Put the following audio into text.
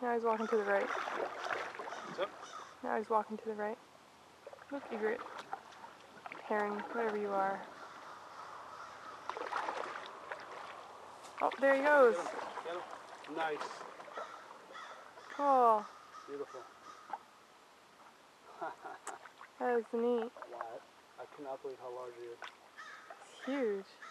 Now he's walking to the right. What's up? Now he's walking to the right. Look, egret. Heron, whatever you are. Oh, there he goes. Get him. Get him. Nice. Cool. Beautiful. That is neat. Wow. I cannot believe how large he is. It's huge.